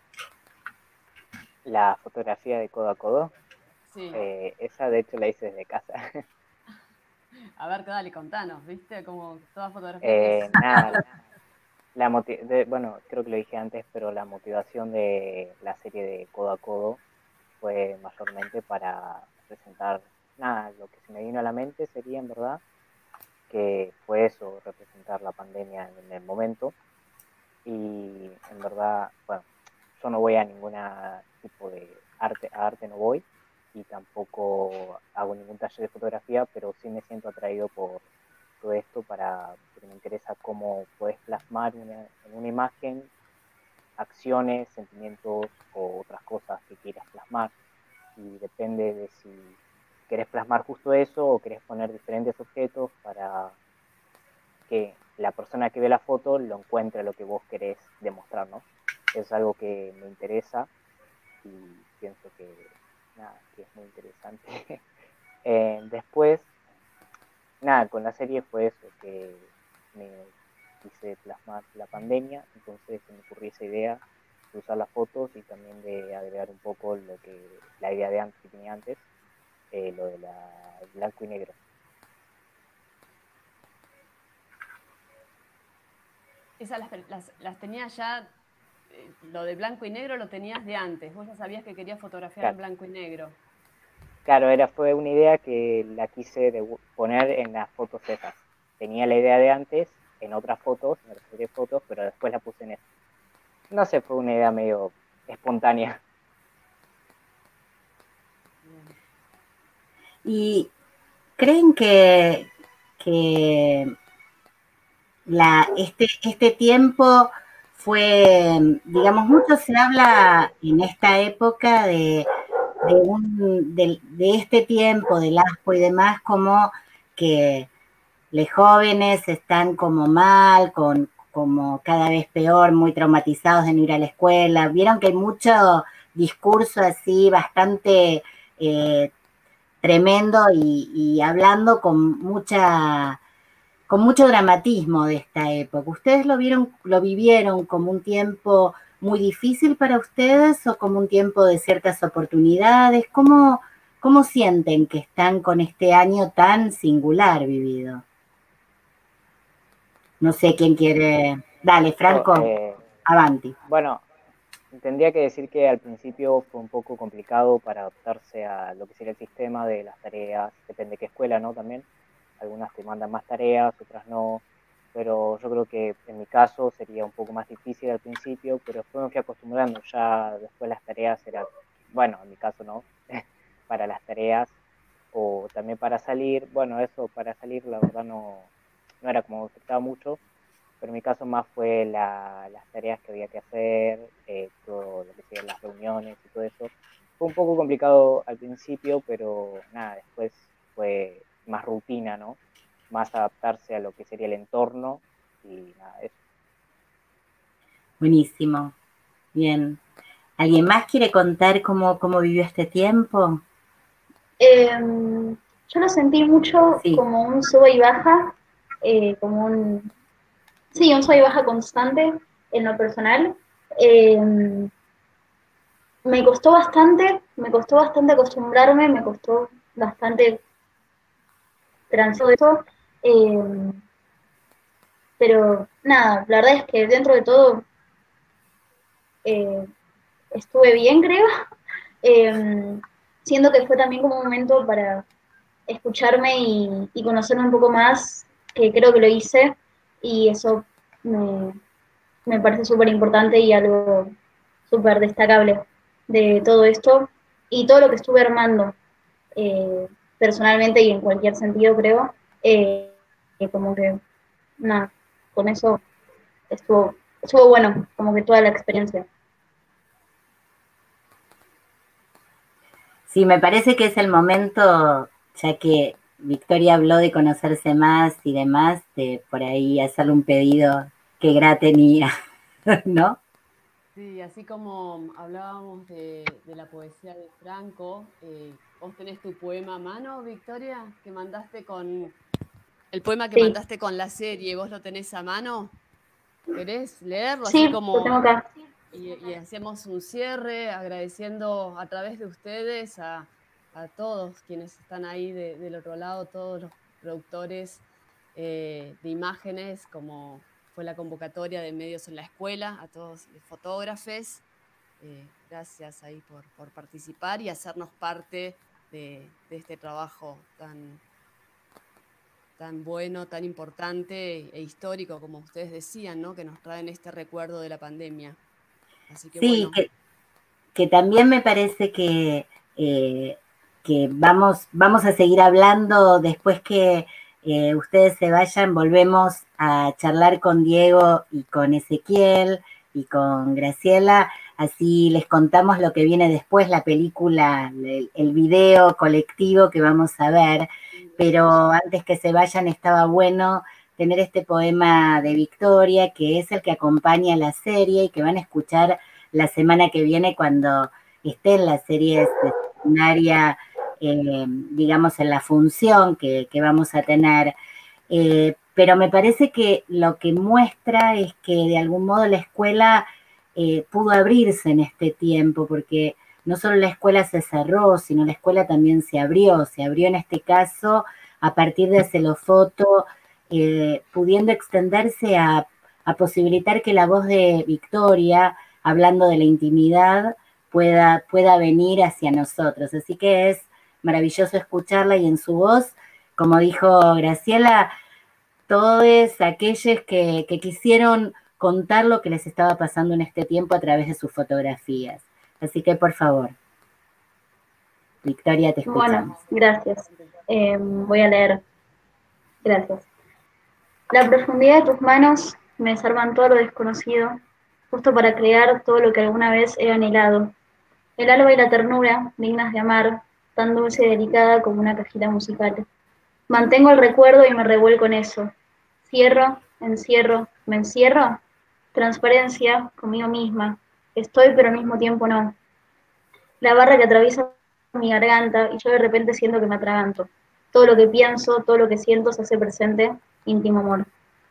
La fotografía de codo a codo, Sí. esa de hecho la hice desde casa. A ver, dale, contanos, ¿viste? Como toda fotografía que es. Nada, bueno, creo que lo dije antes, pero la motivación de la serie de Codo a Codo fue mayormente para representar, nada, lo que se me vino a la mente sería en verdad que fue eso, representar la pandemia en el momento. Y en verdad, bueno, yo no voy a ningún tipo de arte, a arte no voy, y tampoco hago ningún taller de fotografía, pero sí me siento atraído por todo esto porque me interesa cómo puedes plasmar en una imagen acciones, sentimientos o otras cosas que quieras plasmar. Y depende de si querés plasmar justo eso o querés poner diferentes objetos para que la persona que ve la foto lo encuentre lo que vos querés demostrar, ¿no? Es algo que me interesa y pienso que, nada, que es muy interesante. Después, nada, con la serie fue eso, que me quise plasmar la pandemia, entonces se me ocurrió esa idea de usar las fotos y también de agregar un poco la idea de antes que tenía antes, lo de la blanco y negro. Esas las tenías ya, lo de blanco y negro lo tenías de antes. Vos ya sabías que querías fotografiar en Claro, blanco y negro. claro, fue una idea que la quise poner en las fotos esas. Tenía la idea de antes, en otras fotos, en otras serie de fotos, pero después la puse en esa. No sé, fue una idea medio espontánea. ¿Y creen que este tiempo fue, digamos, mucho se habla en esta época de este tiempo, del ASPO y demás, como que los jóvenes están como mal, como cada vez peor, muy traumatizados de no ir a la escuela? Vieron que hay mucho discurso así, bastante tremendo y hablando con mucho dramatismo de esta época. ¿Ustedes lo vivieron como un tiempo muy difícil para ustedes o como un tiempo de ciertas oportunidades? ¿Cómo sienten que están con este año tan singular vivido? No sé quién quiere. Dale, Franco, avanti. Bueno, tendría que decir que al principio fue un poco complicado para adaptarse a lo que sería el sistema de las tareas, depende de qué escuela, ¿no? También, algunas te mandan más tareas, otras no, pero yo creo que en mi caso sería un poco más difícil al principio, pero después me fui acostumbrando, ya después las tareas eran, bueno, en mi caso no, para las tareas o también para salir, bueno, eso para salir la verdad no era como me afectaba mucho, pero en mi caso más fue las tareas que había que hacer, todo lo que sean las reuniones y todo eso. Fue un poco complicado al principio, pero nada, después fue más rutina, ¿no? Más adaptarse a lo que sería el entorno y nada, eso. Buenísimo, bien. ¿Alguien más quiere contar cómo vivió este tiempo? Yo lo sentí mucho Sí. como un sube y baja, como un sube y baja constante en lo personal. Me costó bastante acostumbrarme, me costó bastante transitar eso, pero nada, la verdad es que dentro de todo estuve bien, creo, siendo que fue también como un momento para escucharme y conocerme un poco más, que creo que lo hice, y eso me parece súper importante y algo súper destacable de todo esto, y todo lo que estuve armando personalmente y en cualquier sentido, creo, como que, nada, con eso estuvo bueno, como que toda la experiencia. Sí, me parece que es el momento, ya que Victoria habló de conocerse más y demás, de por ahí hacerle un pedido que Gra tenía, ¿no? Sí, así como hablábamos de la poesía de Franco, vos tenés tu poema a mano, Victoria, que mandaste con el poema que mandaste con la serie, ¿vos lo tenés a mano? ¿Querés leerlo? Sí, así como lo tengo acá. Y hacemos un cierre agradeciendo a través de ustedes a todos quienes están ahí del otro lado, todos los productores de imágenes, como fue la convocatoria de Medios en la Escuela, a todos los fotógrafos. Gracias ahí por participar y hacernos parte de este trabajo tan bueno, tan importante e histórico, como ustedes decían, ¿no? Que nos traen este recuerdo de la pandemia. Así que sí, bueno. que también me parece que vamos a seguir hablando después que ustedes se vayan, volvemos a charlar con Diego y con Ezequiel y con Graciela, así les contamos lo que viene después, la película, el video colectivo que vamos a ver, pero antes que se vayan estaba bueno tener este poema de Victoria, que es el que acompaña la serie y que van a escuchar la semana que viene cuando esté en la serie secundaria, digamos, en la función que vamos a tener. Pero me parece que lo que muestra es que de algún modo la escuela pudo abrirse en este tiempo, porque no solo la escuela se cerró, sino la escuela también se abrió en este caso a partir de Celofoto, pudiendo extenderse a posibilitar que la voz de Victoria, hablando de la intimidad, pueda venir hacia nosotros. Así que es maravilloso escucharla y en su voz, como dijo Graciela, todos aquellos que quisieron contar lo que les estaba pasando en este tiempo a través de sus fotografías. Así que, por favor. Victoria, te escuchamos. Bueno, gracias. Voy a leer. Gracias. La profundidad de tus manos me desarman todo lo desconocido, justo para crear todo lo que alguna vez he anhelado. El alba y la ternura, dignas de amar, tan dulce y delicada como una cajita musical. Mantengo el recuerdo y me revuelco en eso. Cierro, encierro, me encierro. Transparencia conmigo misma. Estoy, pero al mismo tiempo no. La barra que atraviesa mi garganta y yo de repente siento que me atraganto. Todo lo que pienso, todo lo que siento se hace presente, íntimo amor.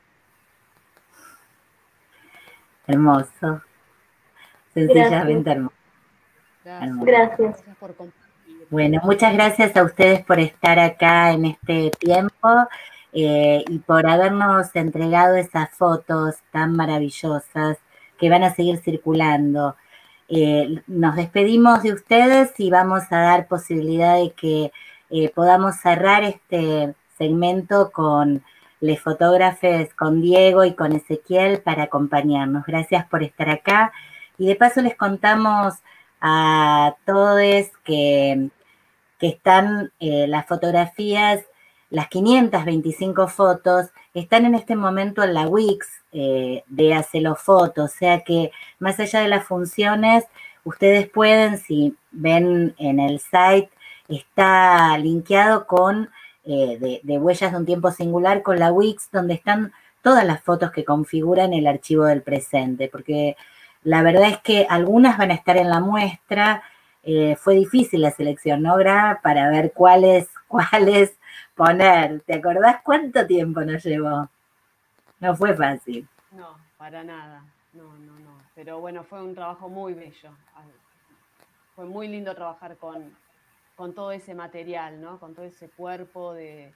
Hermoso. Sencillamente hermoso. Gracias. Gracias. Por compartir. Bueno, muchas gracias a ustedes por estar acá en este tiempo y por habernos entregado esas fotos tan maravillosas que van a seguir circulando. Nos despedimos de ustedes y vamos a dar posibilidad de que podamos cerrar este segmento con les fotógrafes, con Diego y con Ezequiel para acompañarnos. Gracias por estar acá. Y de paso les contamos a todos que están las fotografías, las 525 fotos, están en este momento en la Wix de Hacelo Foto, o sea que más allá de las funciones, ustedes pueden, si ven en el site, está linkeado con de Huellas de un Tiempo Singular con la Wix, donde están todas las fotos que configuran el archivo del presente, porque la verdad es que algunas van a estar en la muestra. Fue difícil la selección, ¿no, Gra? Para ver cuáles poner. ¿Te acordás cuánto tiempo nos llevó? No fue fácil. No, para nada. No. Pero bueno, fue un trabajo muy bello. Fue muy lindo trabajar con todo ese material, ¿no? Con todo ese cuerpo de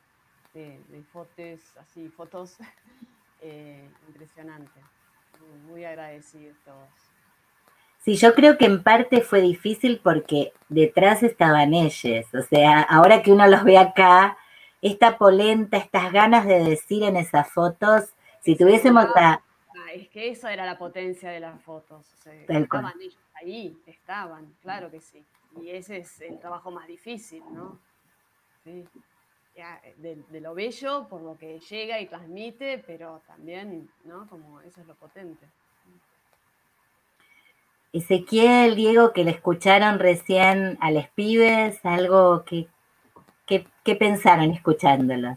fotos impresionante. Muy agradecidos todos. Sí, yo creo que en parte fue difícil porque detrás estaban ellos. O sea, ahora que uno los ve acá, esta polenta, estas ganas de decir en esas fotos, si tuviésemos a... Es que esa era la potencia de las fotos. O sea, estaban ellos ahí, claro que sí. Y ese es el trabajo más difícil, ¿no? Sí. De lo bello, por lo que llega y transmite, pero también, ¿no? Como eso es lo potente. Ezequiel, Diego, que le escucharon recién a los pibes, algo que pensaron escuchándolos.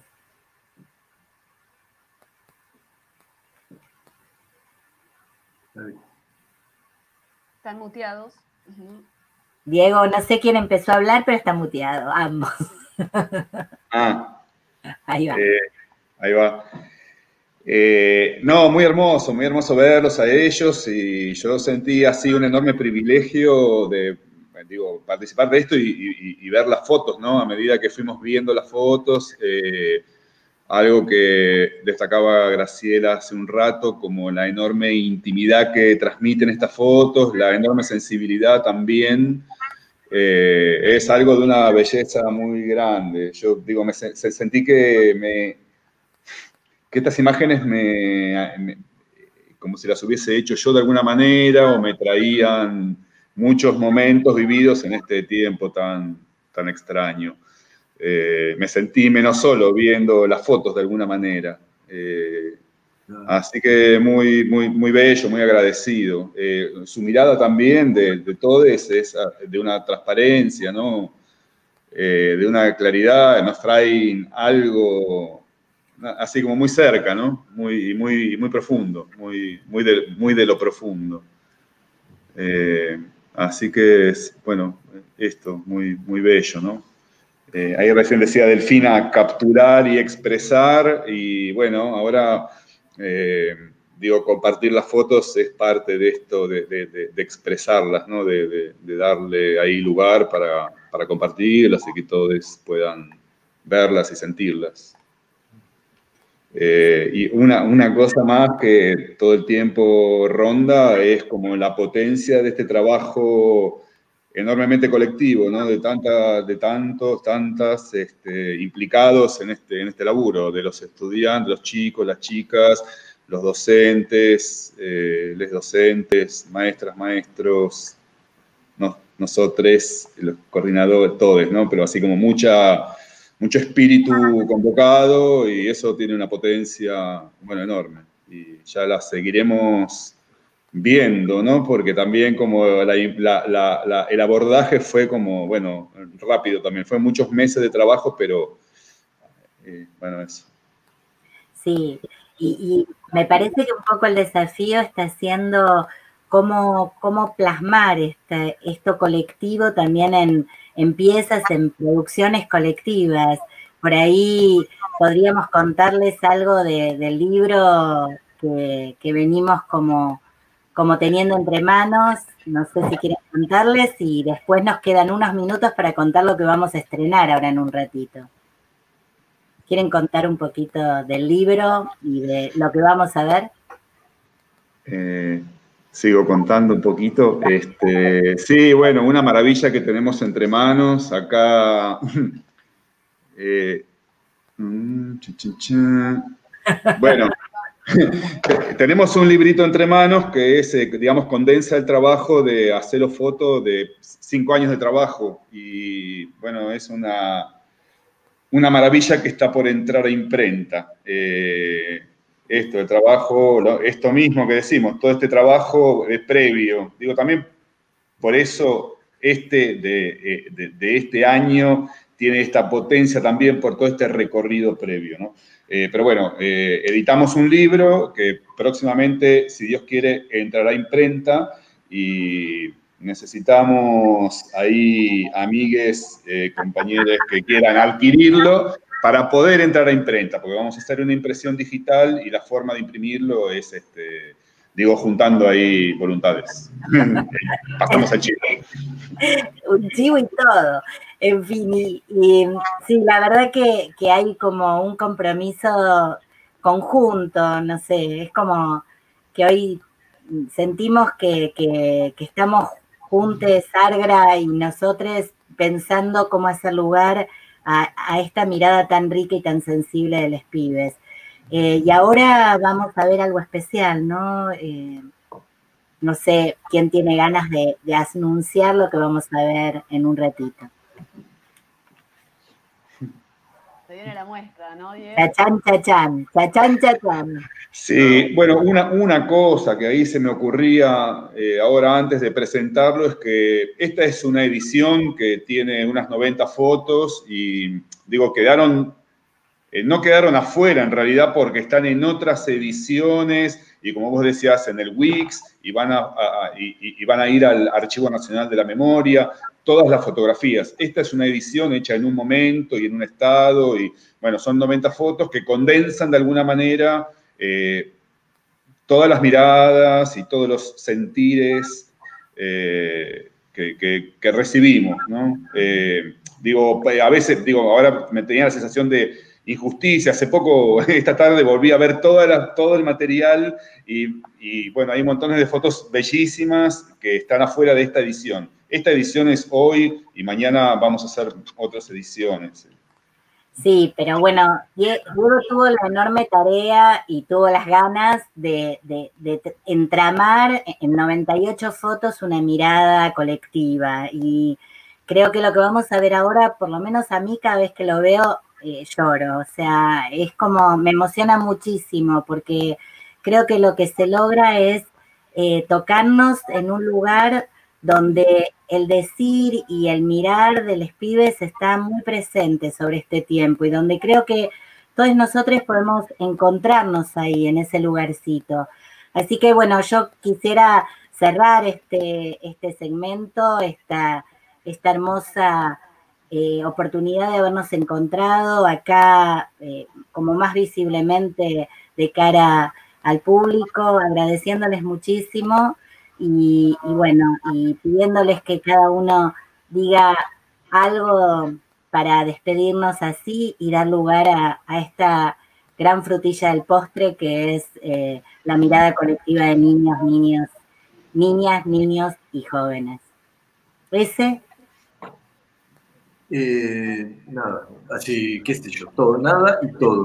Están muteados. Diego, no sé quién empezó a hablar, pero está muteado, ambos. Ahí va. Ahí va. No, muy hermoso verlos a ellos y yo sentí así un enorme privilegio de, participar de esto y ver las fotos, ¿no? A medida que fuimos viendo las fotos, algo que destacaba Graciela hace un rato, como la enorme intimidad que transmiten estas fotos, la enorme sensibilidad también, es algo de una belleza muy grande. Yo digo, sentí que estas imágenes como si las hubiese hecho yo de alguna manera o me traían muchos momentos vividos en este tiempo tan extraño. Me sentí menos solo viendo las fotos de alguna manera. Así que muy bello, muy agradecido. Su mirada también de todos es de una transparencia, ¿no? De una claridad, nos traen algo así como muy cerca, ¿no? Muy profundo, muy de lo profundo. Así que bueno, esto, muy bello, ¿no? Ahí recién decía Delfina, capturar y expresar, y bueno, ahora compartir las fotos es parte de esto, de expresarlas, ¿no? De darle ahí lugar para compartirlas y que todos puedan verlas y sentirlas. Y una cosa más que todo el tiempo ronda es como la potencia de este trabajo enormemente colectivo, ¿no? De tantas implicados en este laburo, de los estudiantes, los chicos, las chicas, los docentes, les docentes, maestras, maestros. nosotros, los coordinadores, todos, ¿no? Pero así como mucho espíritu convocado y eso tiene una potencia, bueno, enorme. Y ya la seguiremos viendo, ¿no? Porque también como el abordaje fue como, bueno, rápido también. Fue muchos meses de trabajo, pero, bueno, eso. Sí, y me parece que un poco el desafío está siendo cómo plasmar esto colectivo también en piezas, en producciones colectivas. Por ahí podríamos contarles algo del libro que venimos como teniendo entre manos. No sé si quieren contarles y después nos quedan unos minutos para contar lo que vamos a estrenar ahora en un ratito. ¿Quieren contar un poquito del libro y de lo que vamos a ver? Sigo contando un poquito. Sí, bueno, una maravilla que tenemos entre manos. Acá. Bueno, tenemos un librito entre manos que es, digamos, condensa el trabajo de Hacelo Foto de 5 años de trabajo. Y bueno, es una maravilla que está por entrar a imprenta. El trabajo, esto mismo que decimos, todo este trabajo es previo. Digo, también por eso de este año tiene esta potencia también por todo este recorrido previo, ¿no? Pero bueno, editamos un libro que próximamente, si Dios quiere, entrará a imprenta y necesitamos ahí amigues, compañeros que quieran adquirirlo para poder entrar a imprenta, porque vamos a hacer una impresión digital y la forma de imprimirlo es, digo, juntando ahí voluntades. Pasamos al chivo. Un chivo y todo. En fin, sí, la verdad que hay como un compromiso conjunto, no sé, es como que hoy sentimos que estamos juntos, Sargra y nosotros, pensando cómo hacer lugar a esta mirada tan rica y tan sensible de los pibes. Y ahora vamos a ver algo especial, ¿no? No sé quién tiene ganas de anunciar lo que vamos a ver en un ratito. Se viene la muestra, ¿no, Diego? Chachán, chachán, chachán, chachán. Sí, bueno, una cosa que ahí se me ocurría ahora antes de presentarlo es que esta es una edición que tiene unas 90 fotos y digo, no quedaron afuera en realidad porque están en otras ediciones y como vos decías en el Wix y van a ir al Archivo Nacional de la Memoria, todas las fotografías. Esta es una edición hecha en un momento y en un estado y bueno, son 90 fotos que condensan de alguna manera todas las miradas y todos los sentires que recibimos, ¿no? Digo, a veces, digo, ahora me tenía la sensación de injusticia. Hace poco, esta tarde, volví a ver todo el material y, bueno, hay montones de fotos bellísimas que están afuera de esta edición. Esta edición es hoy y mañana vamos a hacer otras ediciones. Sí, pero bueno, Diego tuvo la enorme tarea y tuvo las ganas de entramar en 98 fotos una mirada colectiva. Y creo que lo que vamos a ver ahora, por lo menos a mí cada vez que lo veo, lloro. O sea, es como, me emociona muchísimo porque creo que lo que se logra es tocarnos en un lugar donde el decir y el mirar de los pibes está muy presente sobre este tiempo y donde creo que todos nosotros podemos encontrarnos ahí en ese lugarcito. Así que bueno, yo quisiera cerrar este segmento, esta hermosa oportunidad de habernos encontrado acá como más visiblemente de cara al público, agradeciéndoles muchísimo. Y bueno, y pidiéndoles que cada uno diga algo para despedirnos así y dar lugar a esta gran frutilla del postre que es la mirada colectiva de niños, niñas, niños y jóvenes. ¿Ese? Nada, así, qué sé yo, todo, nada y todo.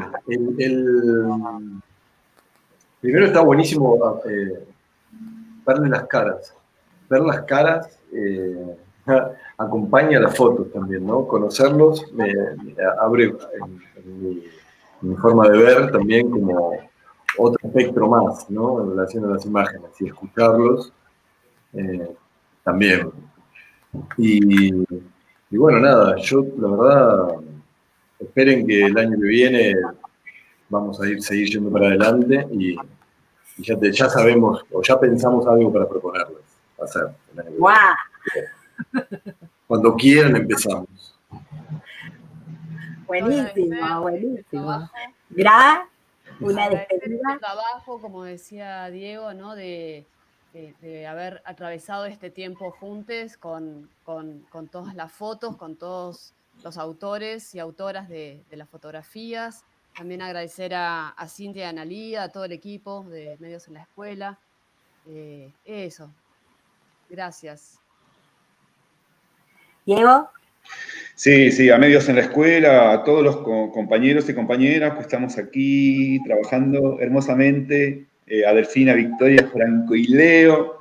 Primero está buenísimo verle las caras. Ver las caras acompaña las fotos también, ¿no? Conocerlos me abre en mi forma de ver también como otro espectro más, ¿no? En relación a las imágenes y escucharlos también. Y bueno, nada, yo la verdad, esperen que el año que viene vamos a seguir yendo para adelante y ya sabemos o ya pensamos algo para proponerles hacer. ¡Guau! Cuando quieran empezamos. Buenísimo, buenísimo. Una despedida. El trabajo, como decía Diego, ¿no? De haber atravesado este tiempo juntos con todas las fotos, con todos los autores y autoras de las fotografías. También agradecer a Cintia y a Analía, a todo el equipo de Medios en la Escuela. Eso. Gracias. Diego. Sí, a Medios en la Escuela, a todos los compañeros y compañeras que estamos aquí trabajando hermosamente, a Delfina, Victoria, Franco y Leo,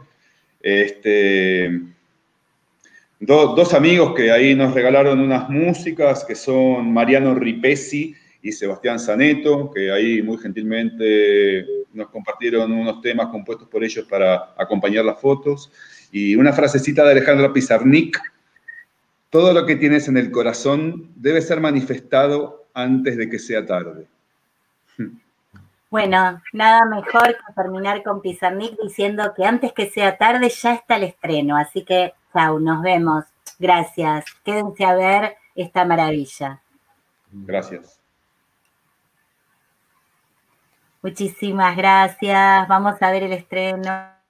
dos amigos que ahí nos regalaron unas músicas, que son Mariano Ripesi y Sebastián Zaneto, que ahí muy gentilmente nos compartieron unos temas compuestos por ellos para acompañar las fotos, y una frasecita de Alejandra Pizarnik: todo lo que tienes en el corazón debe ser manifestado antes de que sea tarde. Bueno, nada mejor que terminar con Pizarnik diciendo que antes que sea tarde ya está el estreno. Así que, chau, nos vemos. Gracias. Quédense a ver esta maravilla. Gracias. Muchísimas gracias. Vamos a ver el estreno.